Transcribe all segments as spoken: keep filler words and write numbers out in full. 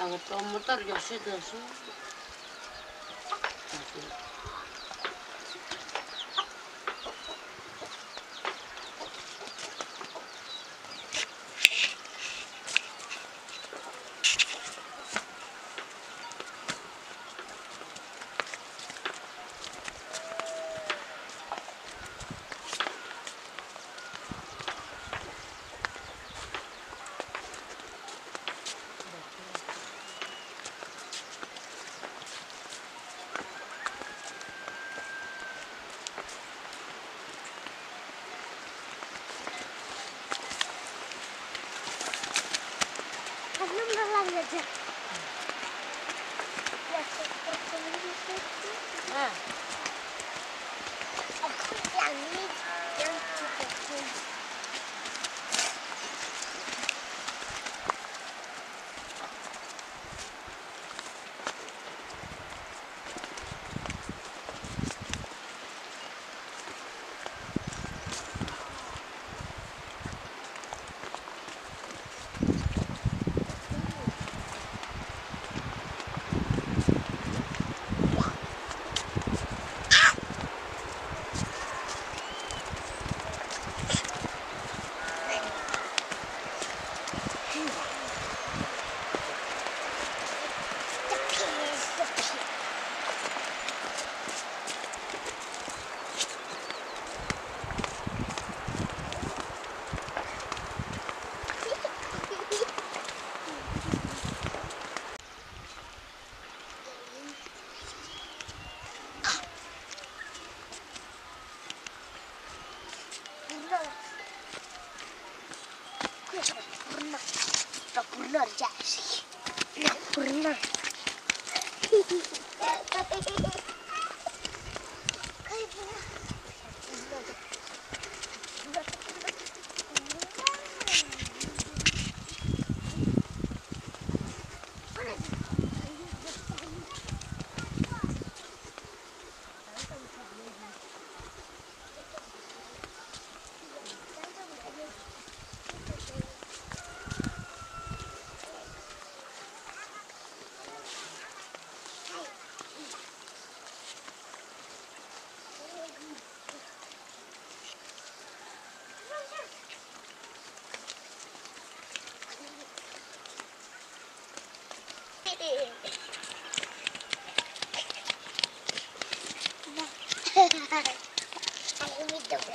Agak motor Yosi dasu. aja. Ya, seperti ini. Nah. Aku yang ini yang seperti tak pernah sih, tak pernah. Ini dong.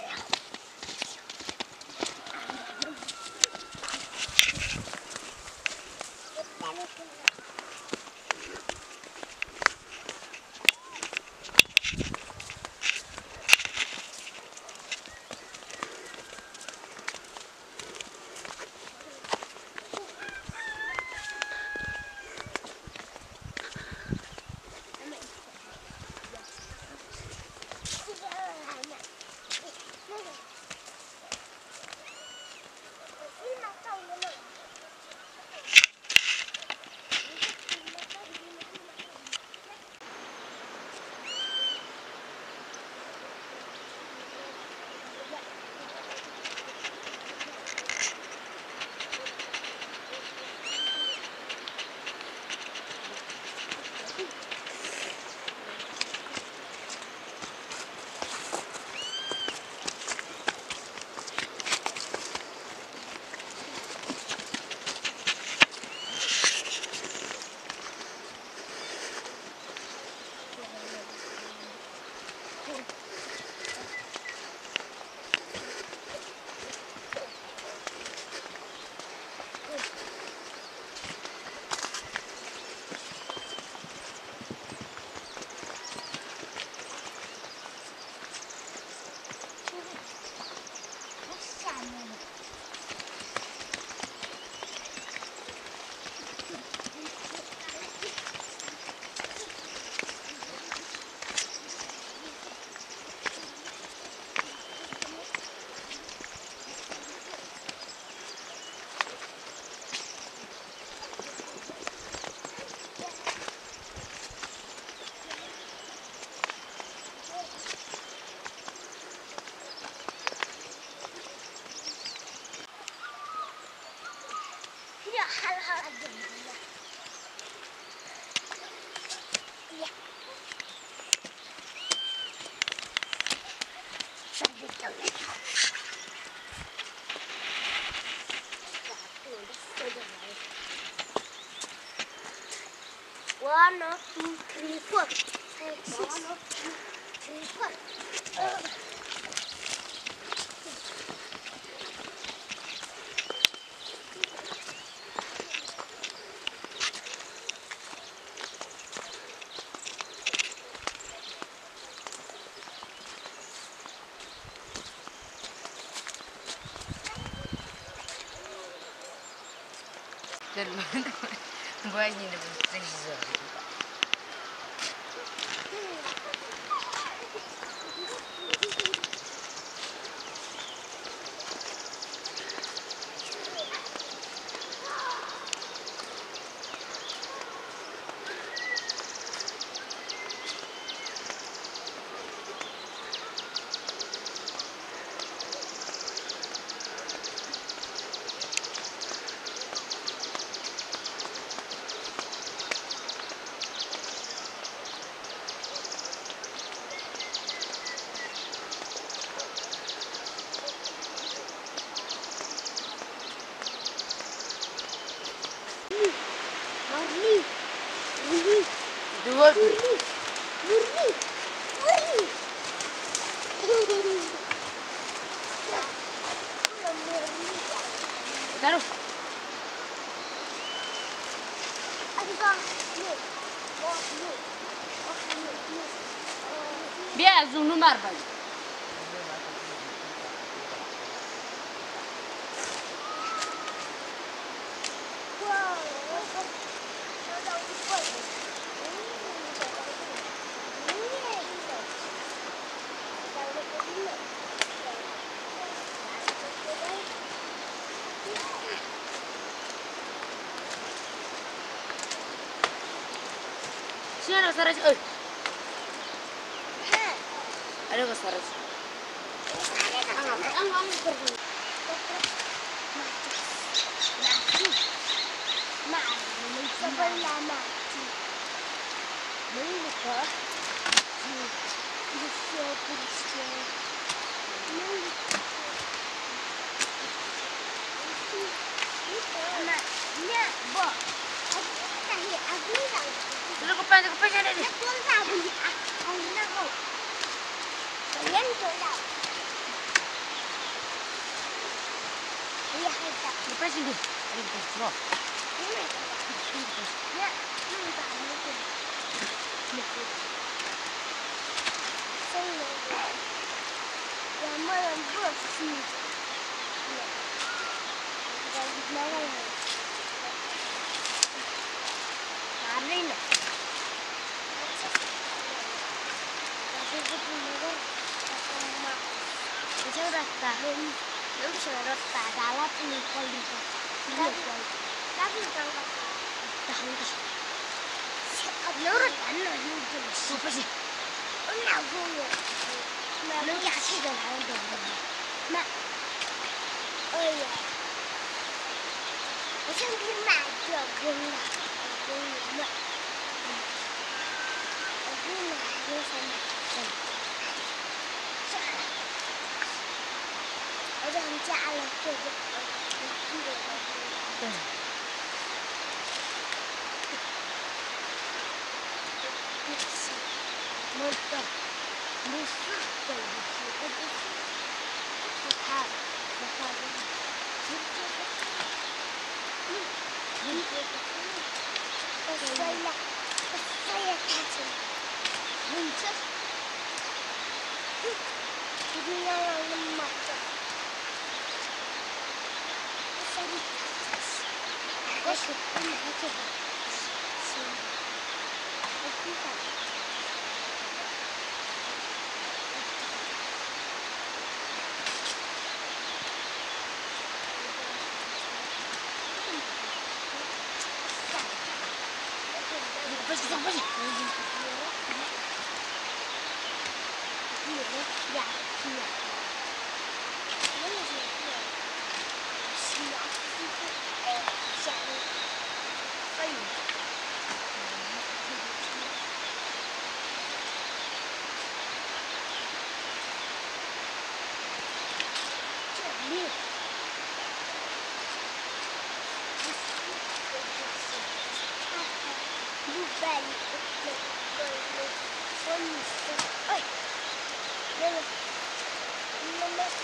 One, two, three, four, five, six, three, four. Gue nhìn được gì giờ. Murni, murni, Dua. murni, murni, murni. Taruh. Biar zoom nomor balik. Sini ada saraj. Eh. Ada ke saraj? Sebelah mati. Mereka bersio-bersio. Anak, nak buat. Aku tak hiat, aku tak. Dulu kepan, kepan ada ni. Aku tak boleh. Aku nak kau. Kalian tolak. Iya, kita. Kepan sini. Ada kepan semua. Ini. Ya, ini tak mungkin. Saya yang mana bersih. Ya. Dan mana? Hari ni. Tapi kita mungkin sama. Bisa rata. Lalu bisa rata dalam ini kualitas. Tapi kalau tahu tu. Lurus mana juga. Apa sih? Nak buat. Nak yakin dengan tu. Nak. Oh ya. Macam dia macam guna. Guna. Guna dia sama. Ada yang jalan tu. Mantap, musuh dari situ. Cepat, cepat. Saya, saya kasih. Muncul. Ini yang lemah. Saya kasih. Aku suka macam ni. Aku tak. Apa sih? Apa sih? Ya, ya. Mana sih? Siap. Eh, siap. Ayo.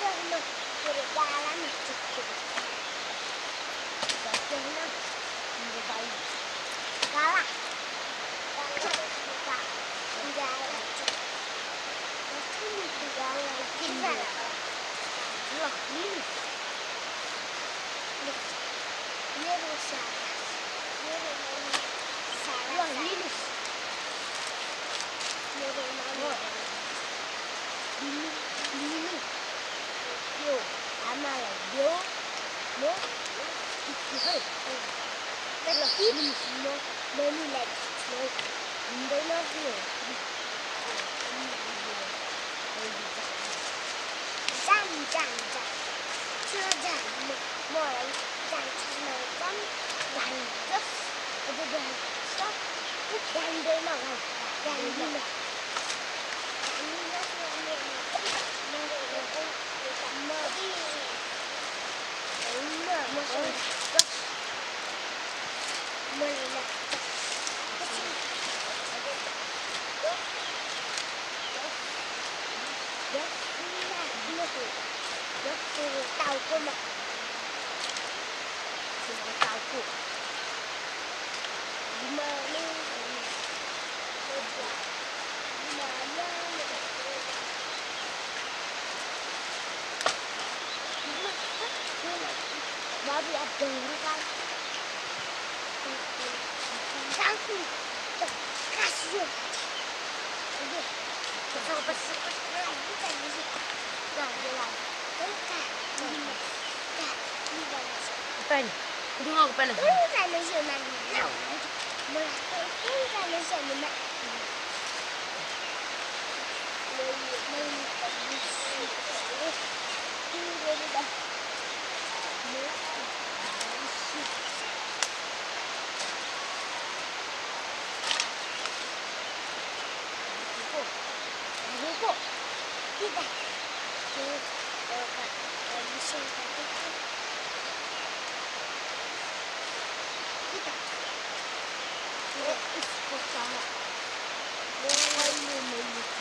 no, jalan cukup. Gajah no, ini bayi. Kalah. Kalah suka. Jalan cukup. Itu mesti jalan. Kita loh ini. Ini rusak. Ini rusak. Wah ini. Ini rumah. Ini ini. Yo, ama là yo, yo, itu hei. Kalau ini semua menu lagi, semua ini nak ni. Jam jam jam, chưa jam, mọi jam semua jam, jam terus, ada jam stop, jam dia nak kan, jam dia nak. Ini nak ni ni. Mati. Ini masuk. Mana? Dah, ini lah, ini tu. Dah, tu tahu kau mak. Tu tahu kau. Di mana? Di mana? Baru ada kan? Sangku, kasih. Ini, besar besar besar bukan ini. Dah jalan. Bukan. Ini, dah ini jalan. Pen, tunggu pen. Bukan nasi mana? Mulai bukan nasi mana? Meli meli kasih. Ini dah. Buku, kita, kita, bisa kita, kita, ikut sama, boleh memiliki.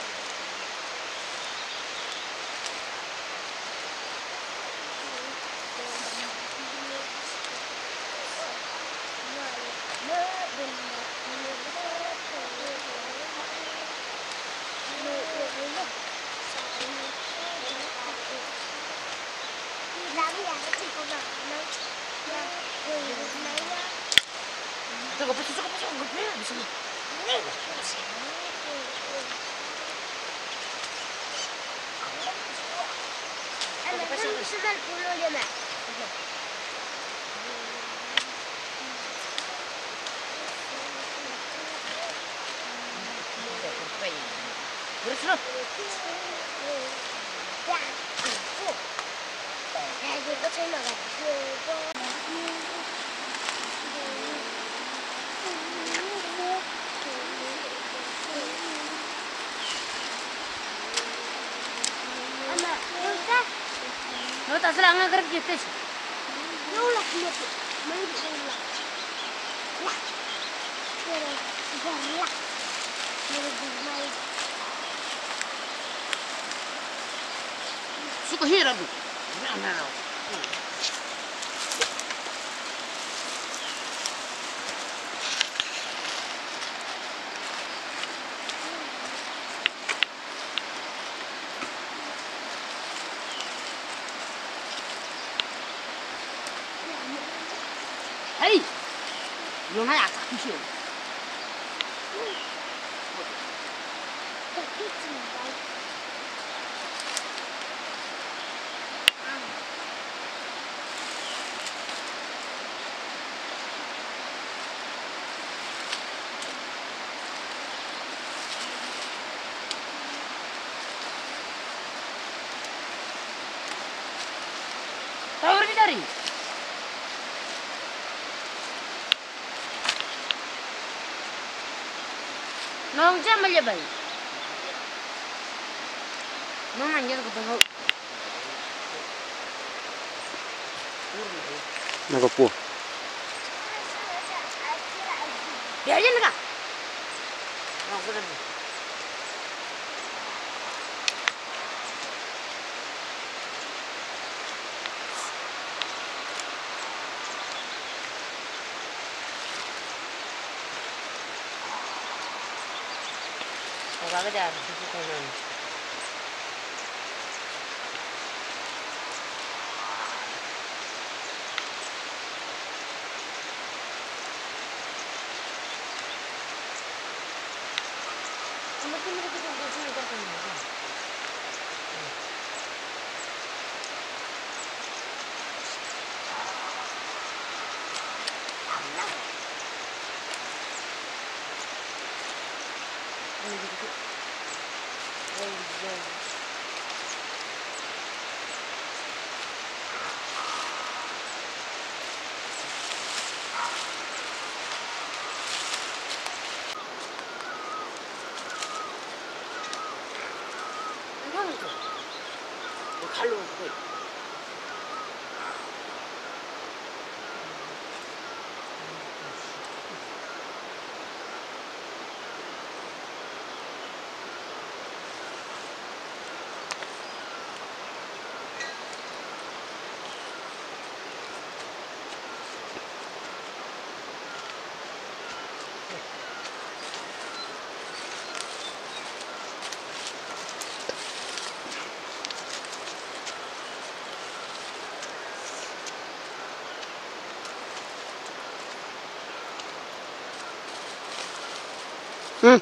Cukup, cukup, cukup, cukup, di sini. Anak kan sembilan puluh lima. Terus lo. Ya, aku. Saya juga cuma coba. Anak, udah. Lo tak salah nggak kerja tes. Ulah gitu. Mari ulah. Lah. Terus ulah. Mari Suka hira bu. Nah, nah. Hey, yung haya tak kisah. Tapi tinggal. Tahu ni dari? Nong jam aja bay. Nong anjir ke tengok. Nak apa? Dia aja nak. Nong sudah. 봐 그냥 비슷하면. 한번 뜸으로 그냥 무슨 이거 하는 거야. 이거는 또 갈로 그거. 응.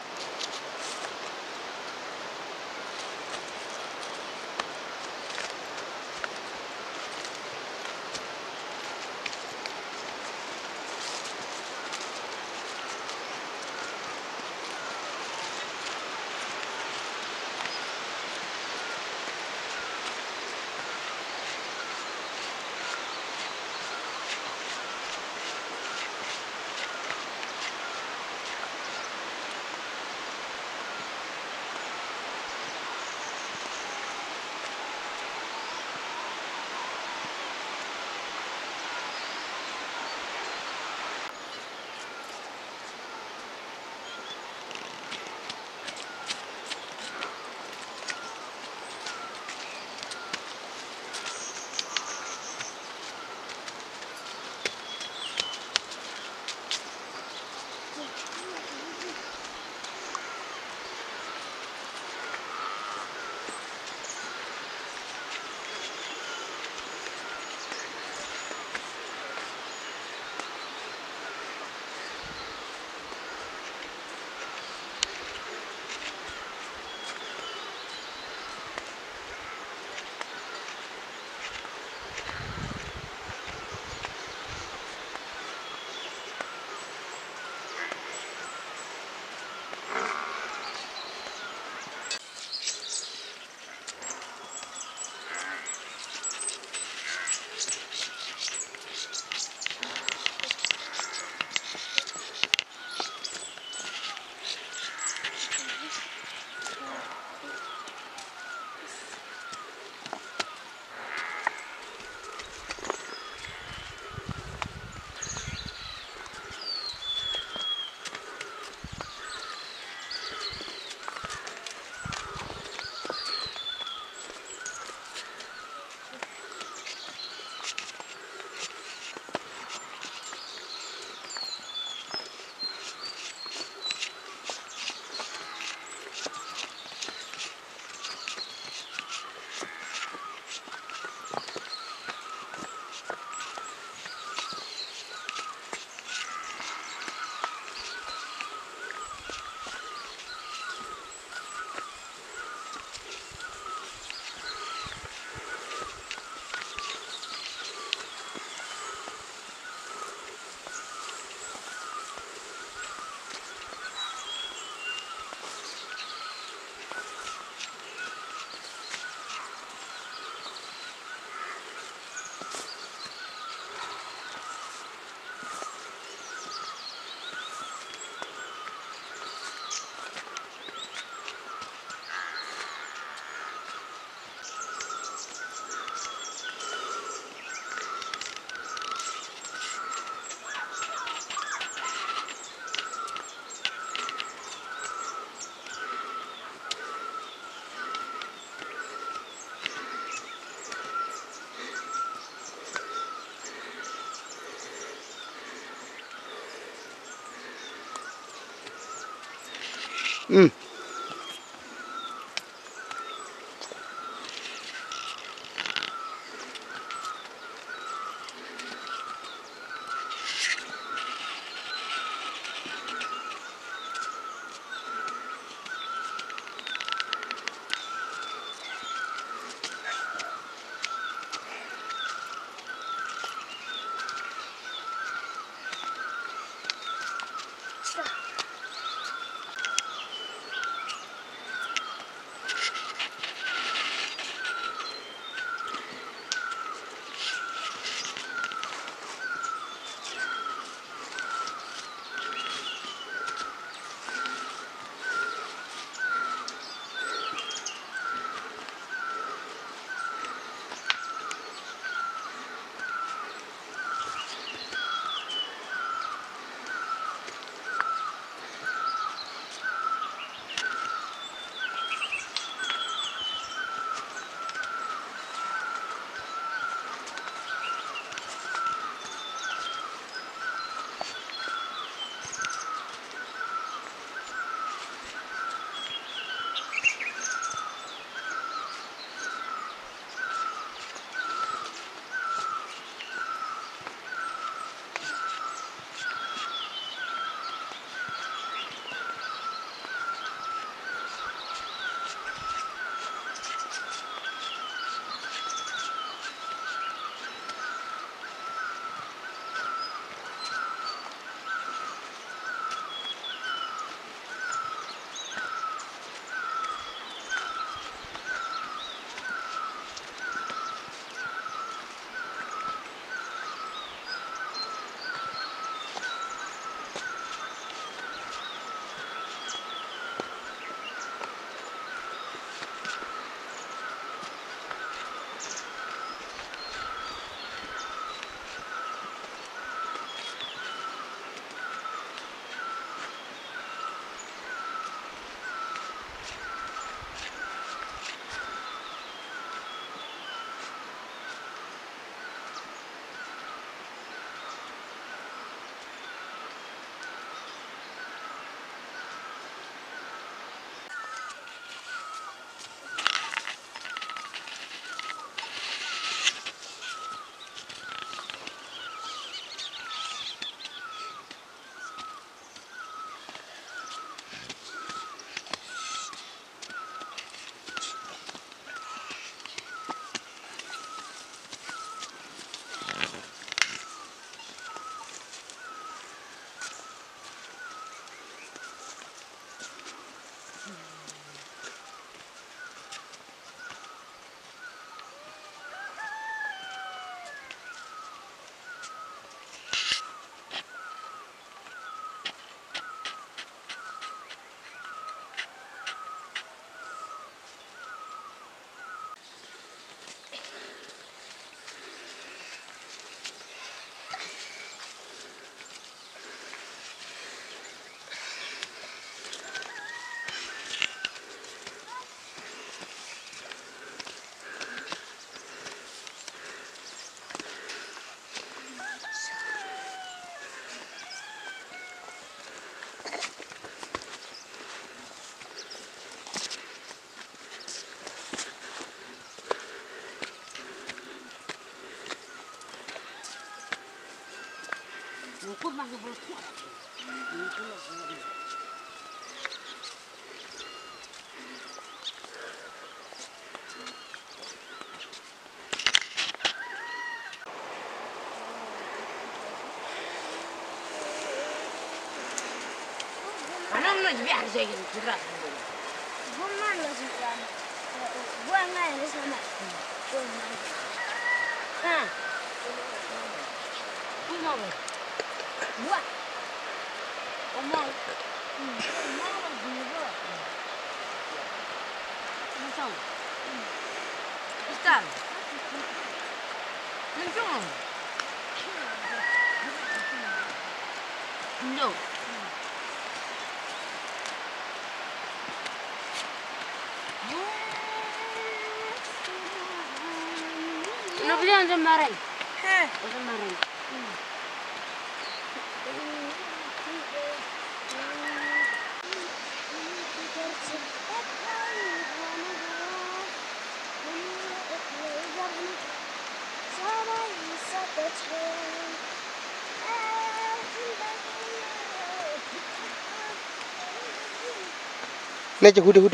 응. kurma ke bulu tua. Anam nak biar saya gitu kurang. Bukan lah sekarang. Bukan lah ini sama. Bukan. Ah. Kumau. Buat. Kumau. Hmm. Mana juga. Macam. Ikan. Macam. No. Ano ba yan? Samarin. Ha? O samarin. Này cho hút đi hút đi.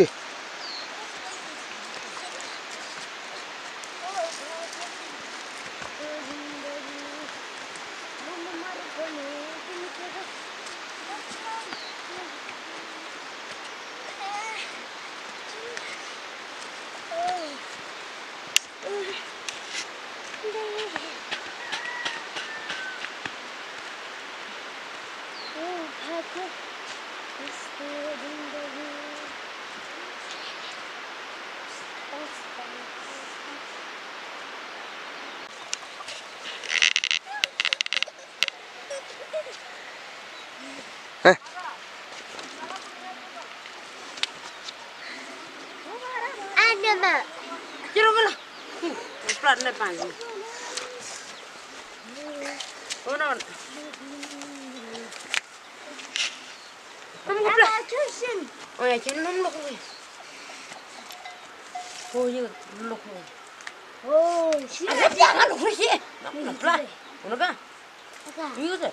Ada mak. Kira mana? Plat ni panjang. Oh non. Kamu plat? Tuition. Oh ya, cina nom lok ni. Oh ya, lok ni. Oh, sih. Ada jangan lok ni. Nak plat. Mana kan? Apa? Ini tu.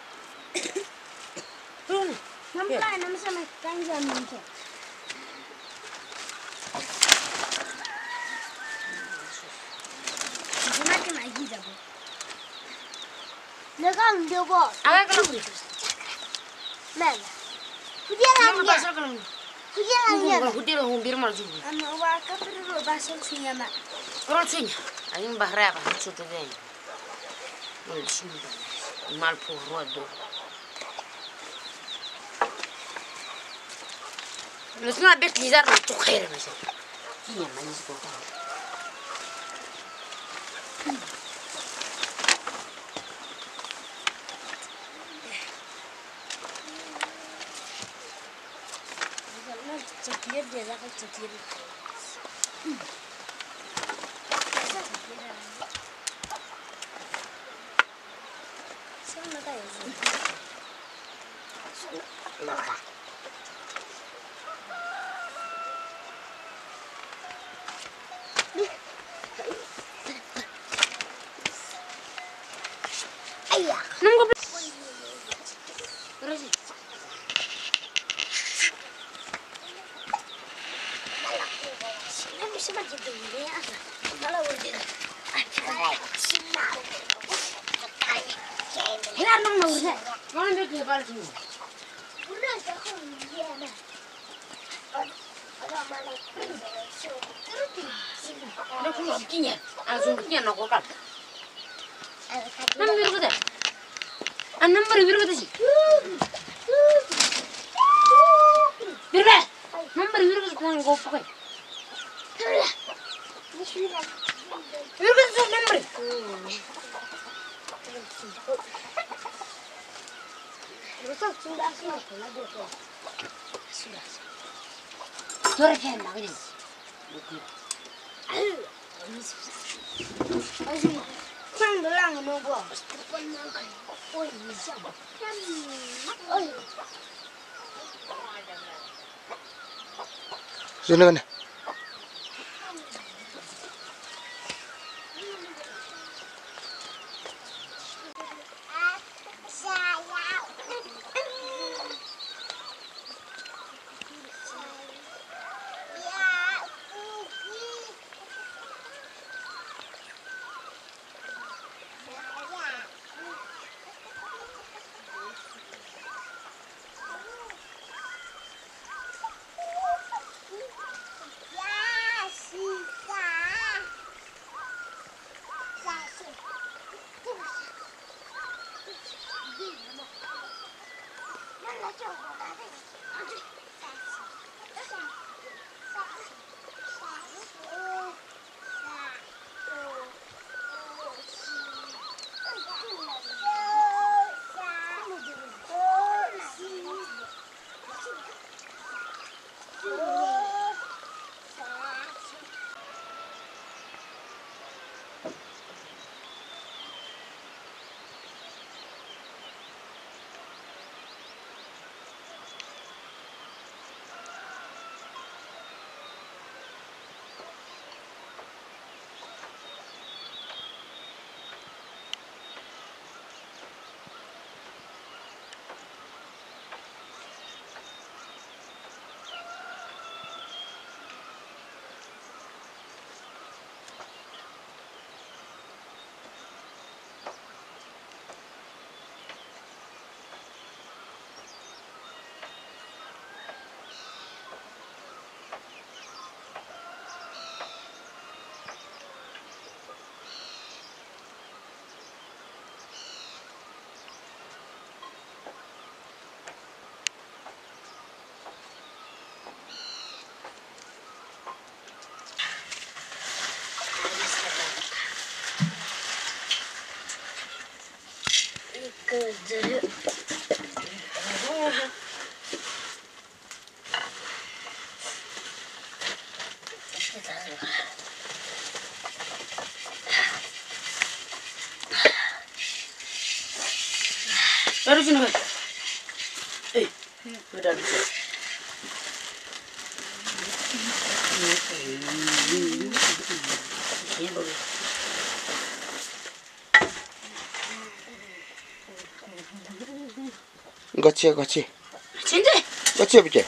Turun. Nampak nama sama kanjam macam. Macam lagi dah bu. Legang dia bu. Agak kalau ni. Mana? Kudia Kamu lagi. pasal kalau ni. Kudia lagi. Kalau hutir orang bir mal juga. Ama waka perlu basal sunya mak. Orang sunya. Aing bahra apa? Cuci deh. Mal sini. Mal pun rodo. Mesti nak bet lizar nak tukar macam. Iya manis kau. Cekir dia dah kan cekir. Sama tak ya? Laka. Ayah. Nunggu. Terus. Nam bisa macam tu ni ya. Kalau urut. Hilang nong nong urut. Mana dia tu balik ni? Urut aku dia na. Ada mana? Nak kena sikinya. Asal sikinya nak kau kan? Nama biru kita. An number biru kita sih. Biru ber. Number biru kita kau kau pakai. Biru kita tu number. Besok sudah sudah lagi tu. Sudah. Sudah kan nak ni. Asyik. Kan belang mau buat. Oh ini siapa? Oh. Sini mana? Sa Good. Baru sini kan? Eh, udah bisa. Ini baru. Gotcha, gotcha. Sini. Gotcha, bikin.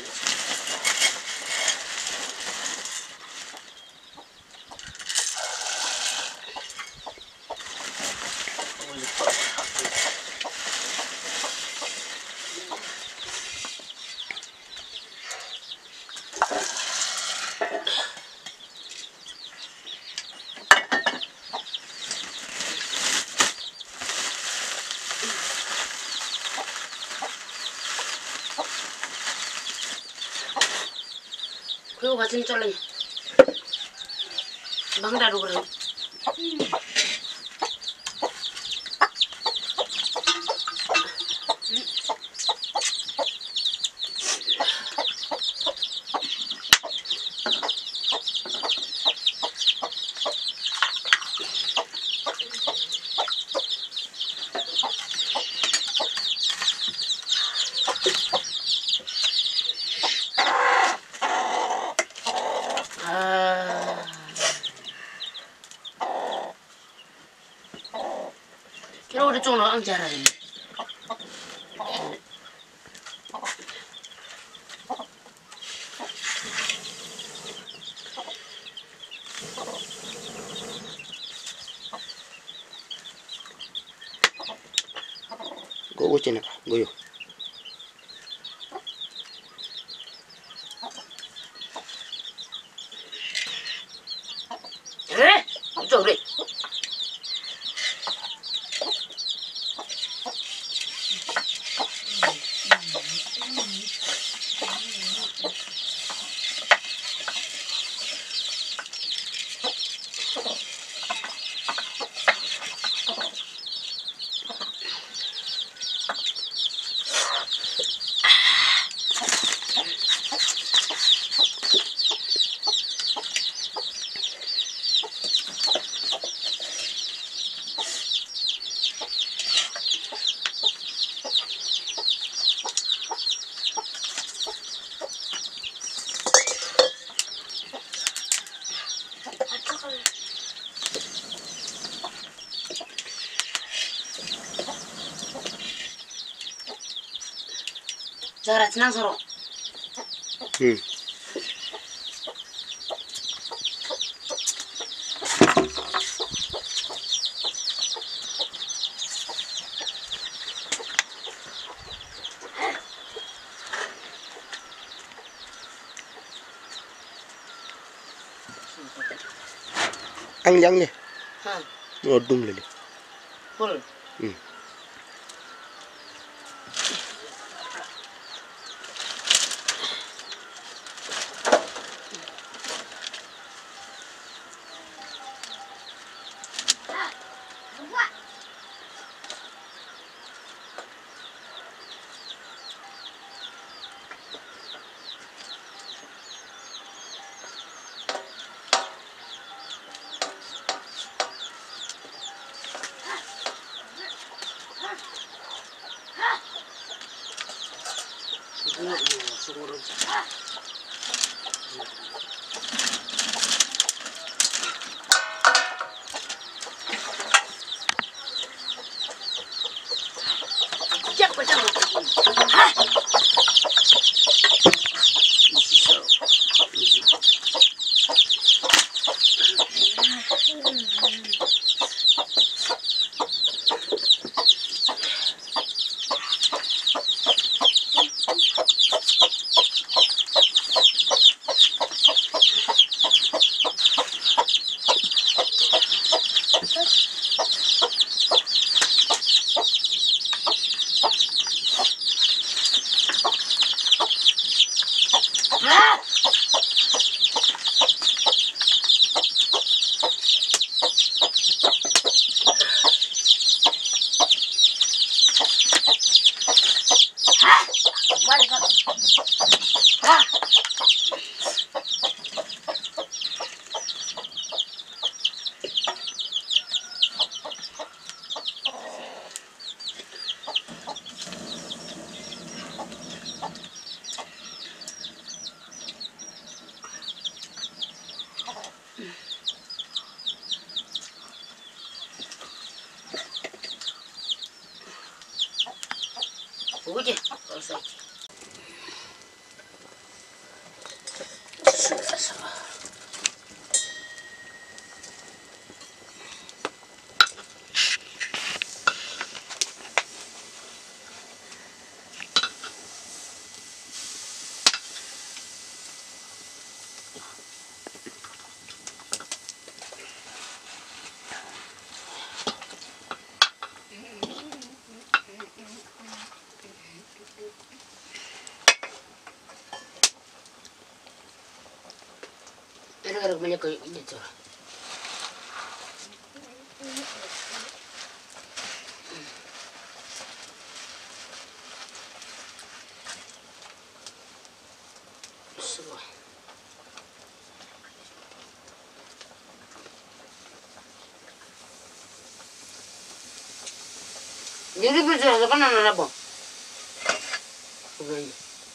Kau kasih colong. Bang dah dulu. Kira udah colong ang cara ini. Go cina, go yuk. Eh, coba. Zara senang soro. Hmm. Ang yang nih. Hah. Ngodung lili. Full. Hmm. Jangan, jangan. Hah. 보지. 어서. 수고했어. Era banyak ke ini tu. Semua. Jadi berjalan kan anak apa? Bukan.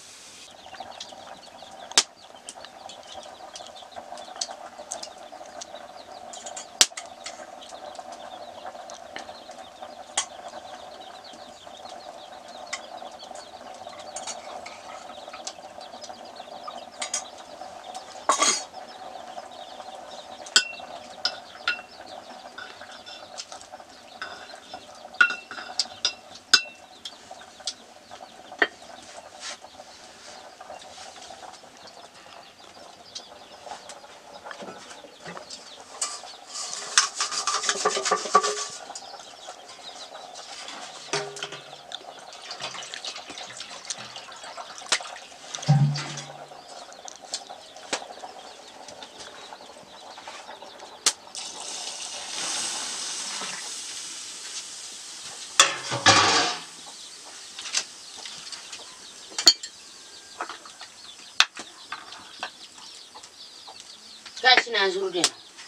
Kasih nasi udah.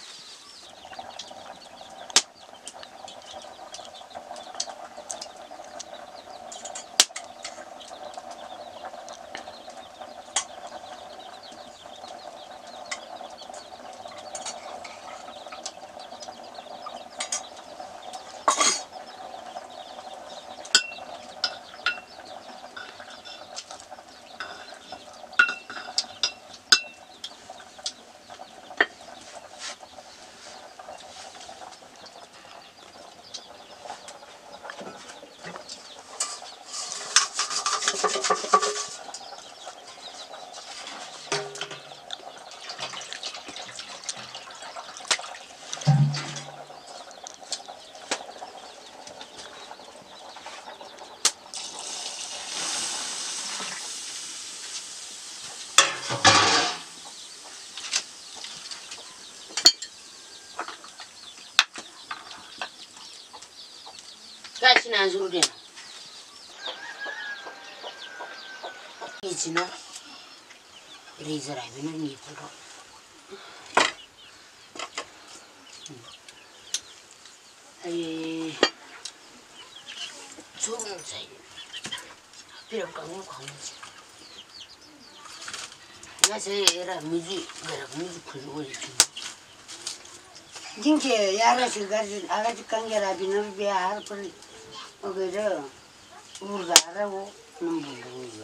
Kasih nasi udah. Ini nak, freezer aja ni pula. Ayy, curang saya. Biar kamu kamu. Ya saya era miji, berak miji keluar itu. Jingke, ya orang segar, agak cikangnya rabi nabi biar per, oke dah, urus wo, nombor dulu.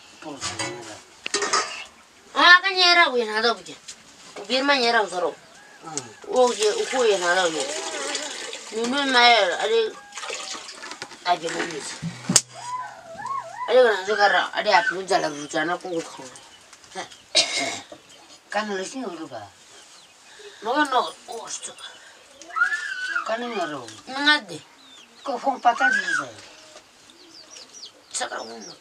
Ah, kan nyerah gue nada begini. Biar mana nyerah usah. Oh, je, aku yang nada gue. Nunu mayer, ada, ada manis. Ada kan sekarang, ada apa jalan jalan aku ngutang. Kan lesnya udah bah. Makan no, oh, stop. Kan ini ngaruh. Ngade. Kau fong patah di sana. Sekarang mana?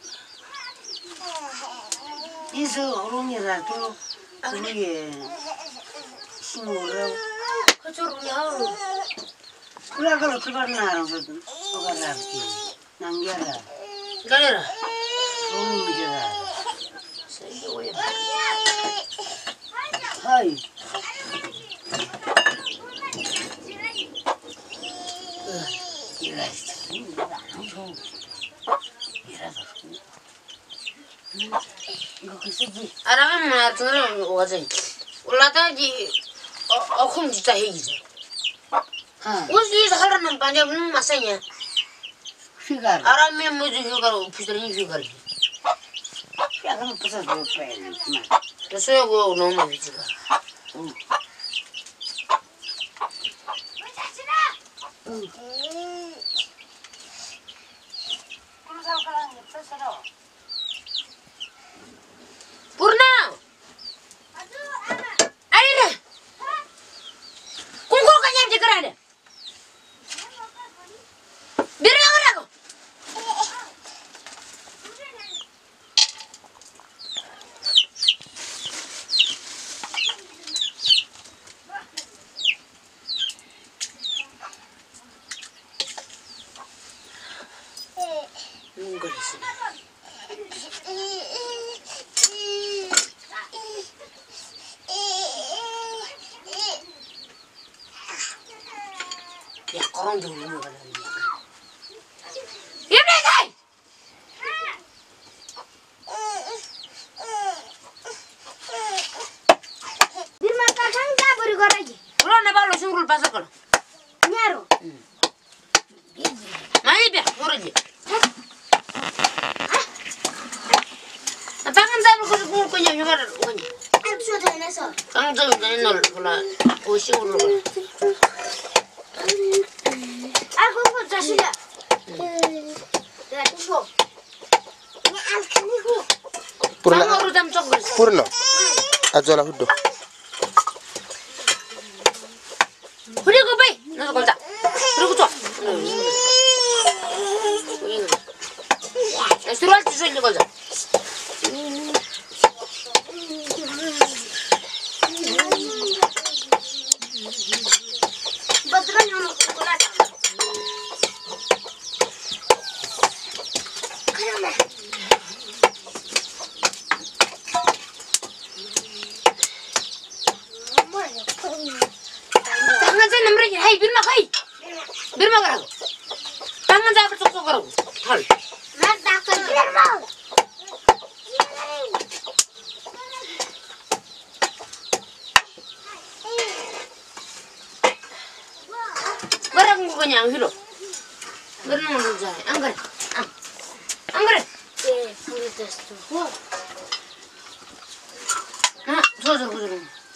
Isu orangnya ratu, orangnya semua. Kacau orangnya. Kalau kalau keluar narang tu, orang lagi, nanggara. Nanggara. Orangnya berjalan. Saya boleh. Hai. Iras. Iras. Arang mana tu orang wajib. Ulah tu je, aku mesti tahu je. Us ni sekarang nampak dia pun masanya. 휘가루. 아라면 뭐지 휴가로 부스러기 휴가로. 휘가루 부숴서 빼야 그래서 그 너무 많이 지가. 응. 응. 부르나? 아니래. 공고가 냠지 그러네. 밀어오라고. 응, 그랬어. 야, 그런 게 없는 거야. 이래가! birma ka hanga buri goraji 그럼 내 발로 싱글 빠서 걸어. nyaro 많이 배, 모르지? 나 방금 잡을 거를 구울 거냐, 휴가를 오냐. an so da naso 강정 전에 널 몰라. 오 싱글로 걸어. ako ko tasila ya tubo ni an kanihu Purna. 방어로 담쳐 그랬어. Purna. Ajola huddo. 그리고 배, 나도 걸자. 그리고 줘. 야, 술할 때 술리 걸자. badran yono ko birma 가라고. 방만 잡을 쏙쏙 가라고. 털. 나 닦아 birma 뭐라고 그냥 휘로. 그러는 걸 좋아해. 안 그래? 안, 안 그래? 예 그게 됐어 응, 저저 그저.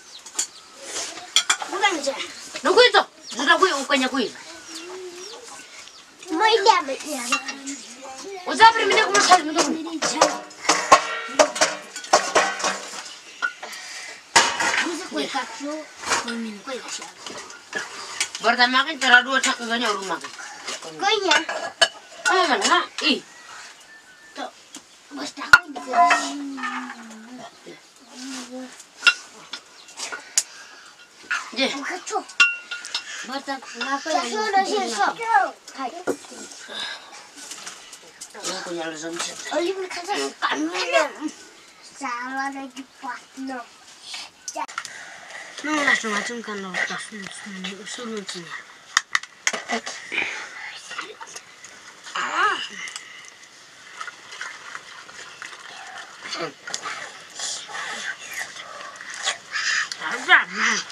누가 이제 누구 있어? 누가 구이 올 거냐 구이. 뭐 이래야 이래야 오자버리 미네 그만 살면 되고. 무슨 거야 그 고민 거야 버다 막인 따라로 자꾸 그냥 오르 막. 거야 어머나 하 이. 또 멋있다 거야 이제 그쵸 버다 자 소리 실수 하이 이거 그냥 좀 쳤다. 얼굴 가장 까매는 사와라기 파트너 너가 좀 아침 간 나왔다. 술, 술, 술 먹지냐. 알자.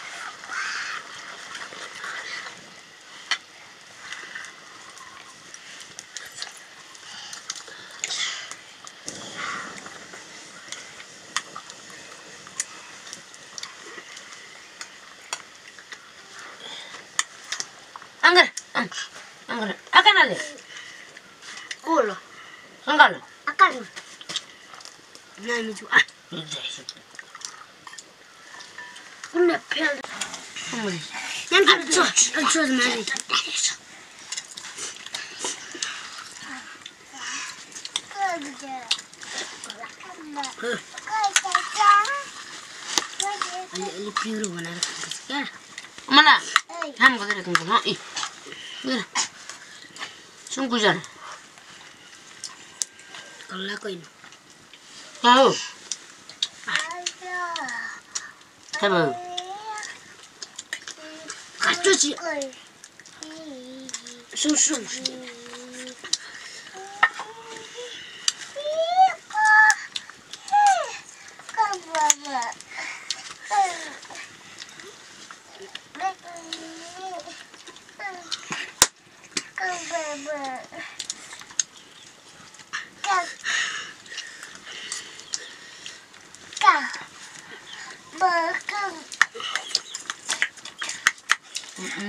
안 그래? 응. 안 그래? 아까 나래. 꼴로 상관없어. 아까는 나이 좋아. 이제 원래 편 어머니. 난 줘, 안 줘도 말이 아니, 아니 비우러 보나 그래. 어머나. 한 거들이 궁금하. 이. 그래. 숨구잖아. 걸라고 있노. 아우. 해봐. 가져지 숨숨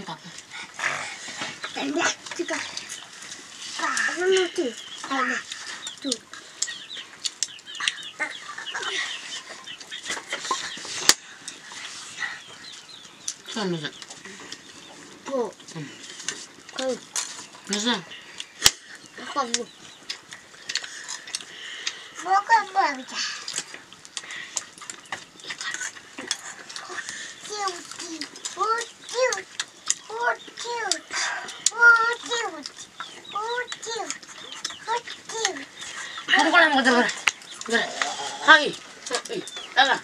다. Tanda, tiga. Ah, mana tu? Mana tu? 무슨 뭐? 그 무슨 아빠 뭐? 뭐가 뭐야? 우찌 우찌 우찌 우찌 우찌 우찌 한걸 한번 들어라. 그래. 하이. 나가.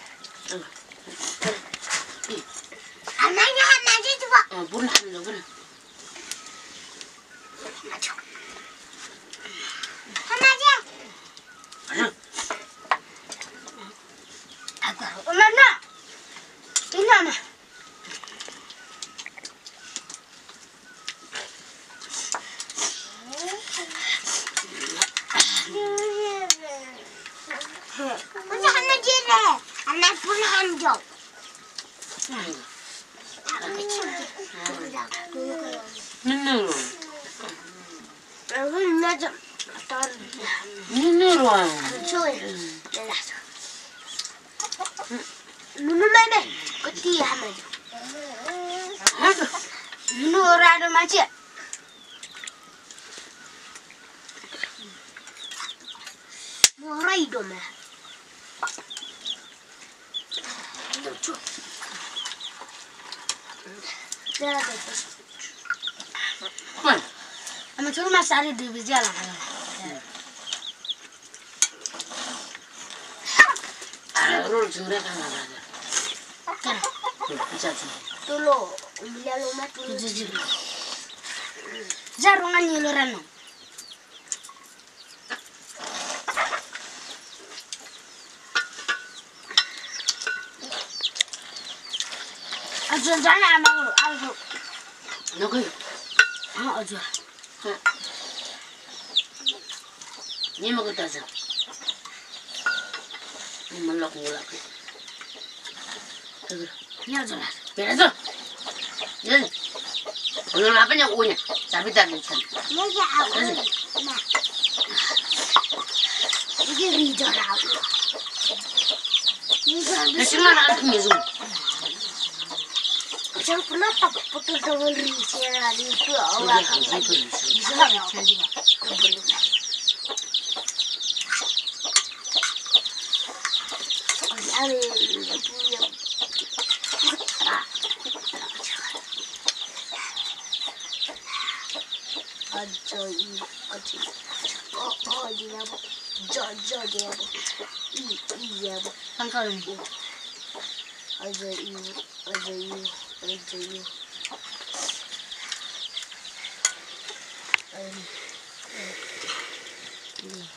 하나냐 하나지 줘. 어, 물을 좀 넣어. 그래. 하나지. 아빠, 엄마나. 이놈아. 먼저 하나지래. 하나 불 한 점. 눈으로. 얼굴 나죠. 눈으로 와. 좋아요. 내놔서. 눈을 내. 그때 하면. 눈으로 마치. 뭐라 이러면. 줘. 내가 됐어. 왜? 아마 저만 쌀이 들지 않아. 아, 롤 저래 가나 봐. 그래. 응, 자주. Tolo, umilalo matulog. 그지. Zaro nga nilorano. Ajo jana amagro, ajo. 너그 Ah, ajo. 니 먹었다서. 니 몰라고 몰라고. 그래. Niajo la. 그래서 예. 오늘 아빠냐 오냐. 잡이다 괜찮아. Niajo ako. Na. Ige rijo ra ako. Rijo ra. 백십만 안 통해 좀. Siya pula pa puto sa rijo ra dito. 저기 Awa. 항상 그러지. Sabi ko diba. Ari, puya. Ajo i, ajo. Oh, oh, dia apa? Jo, jo dia apa? I, i dia apa? 한가름. Ajo i, ajo i, ajo i. Um, ini.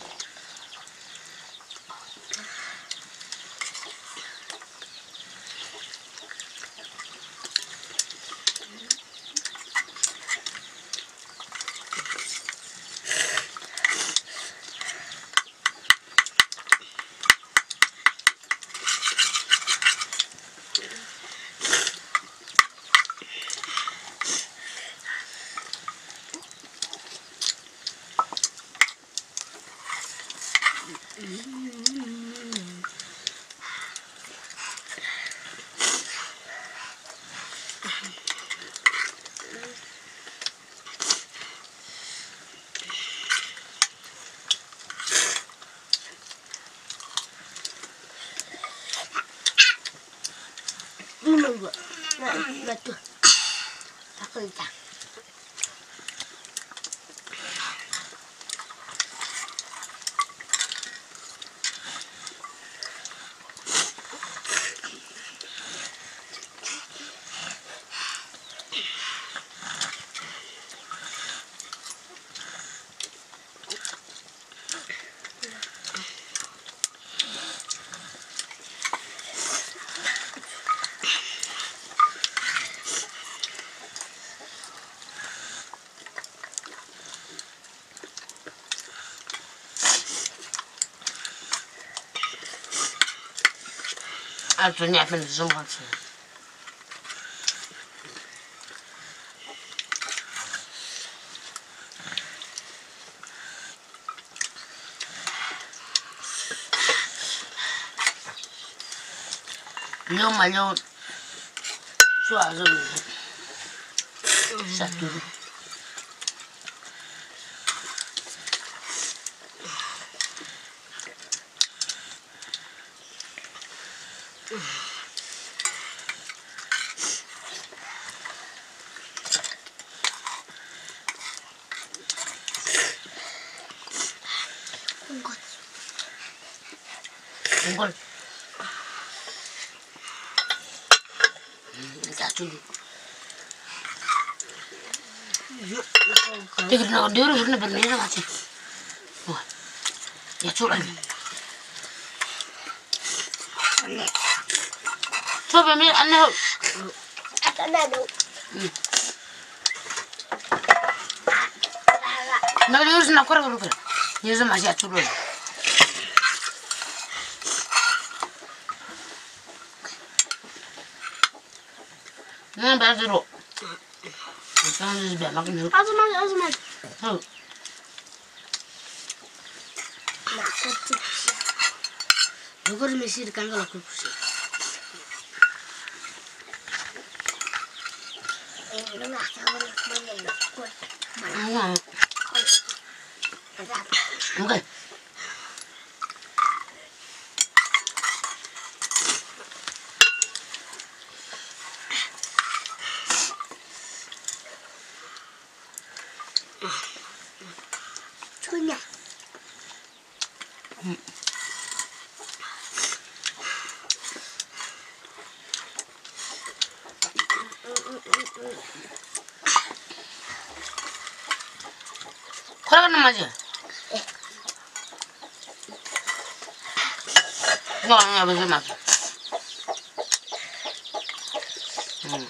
Ini gua. Nah, betul. Aku ikan. 아, 돈이 앞에 좀 같이. Yo mayo suazo satu. Unggul. Satu. Dia kena dia orang kena bernera macam. Wah, ya curang. Coba ni anak. Ada tu. Nak dia harus nak korang korang. Ni semua masih curang. Nah, baru dulu. Sekarang sudah makan dulu. Azman, azman. Oh. Nak kecil. Bukan mesti kan kalau kecil. Eh, nak campur mana nak kuat. Mana? Okay. Punya. Hmm. Korang nama aja. Nggak nggak bisa makan. Hmm.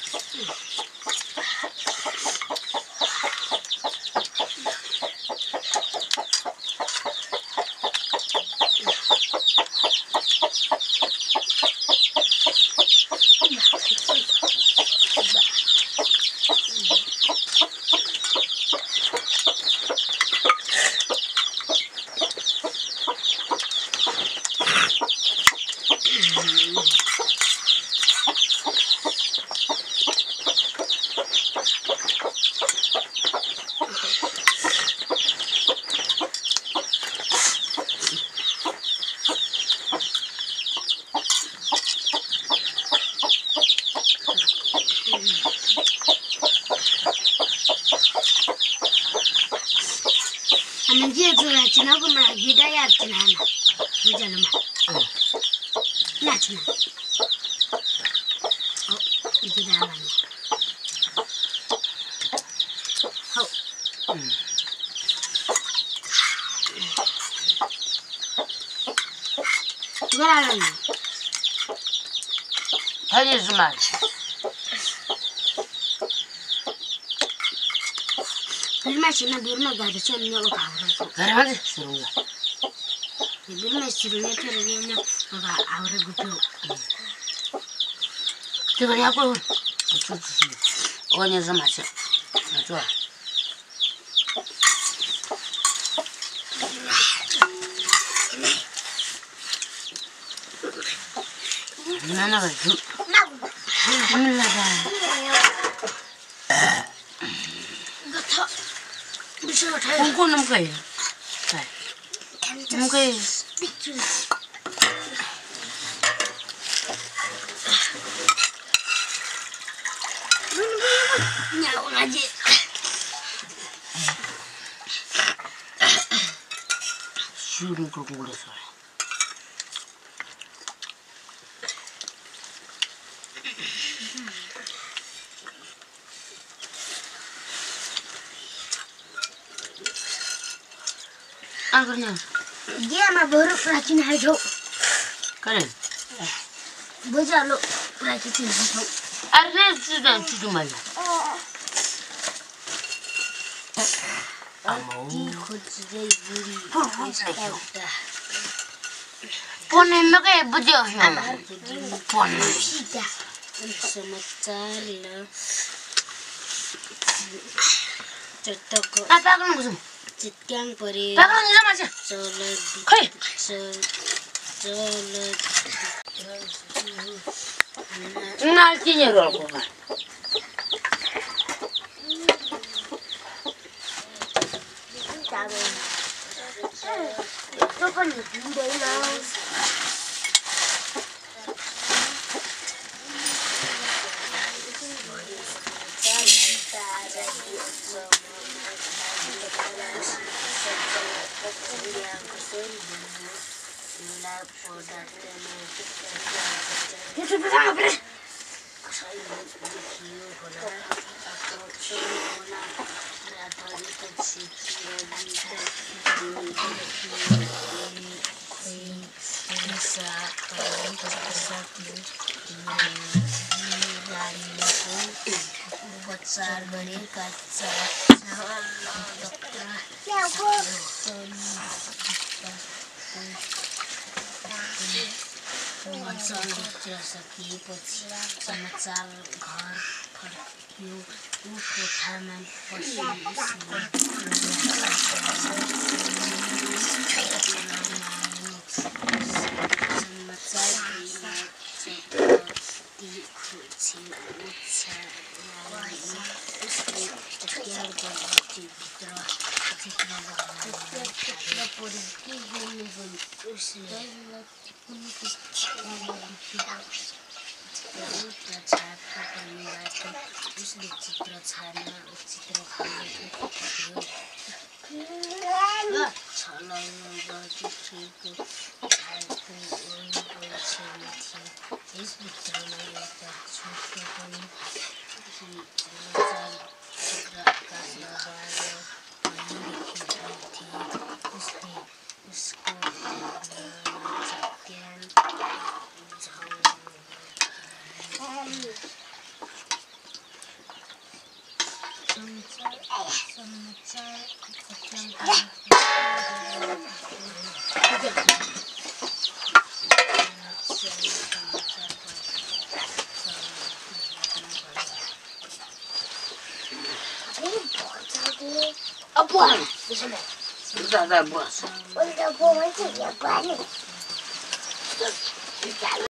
Anjir tu lah, cina pun nak hidayah cina nak, macam mana? Nak cina. Oh, itu dah mana? Oh. Berapa ni? Hari Jumat. Birma cina birma gada cina ni orang kau. Hari mana suruh? Birma suruhnya tu lagi ni orang awal gupu. Tu beri apa? Tu tu. Oh ni sama je. Macam. Mana baju? Mana lah? Kau nak kaya? Nak kaya? Nyawa ngaji. Suruh kau kulit saya. Angkernya. Dia mah baru racun hijau. Keren. Baca lo racun hijau. Arne sudah cuci mana? Amau. Pone mereka bujang yang. Pone. Semacam lah. Cetak. Apa kau nak semua? Citkang peri. Apa kau nak macam? Solid. Kau. Solid. Naltinya ko. Kapan udah hilang? Besar beri kaca सकी पछि समाचार घर फर्कियो ऊ कोठामा पस्यो उसले चित्र छाड्न चित्र छलाउनु बसेको खालको वरिपरि छेउमा थियो यसभित्रमा एउटा छोटो पनि चित्र आकाशमा बाँड्यो भनिरहेको थिए उसले उसको ध्यान Apa? Sudah dah bos. Udah bawa aja ya, Bang.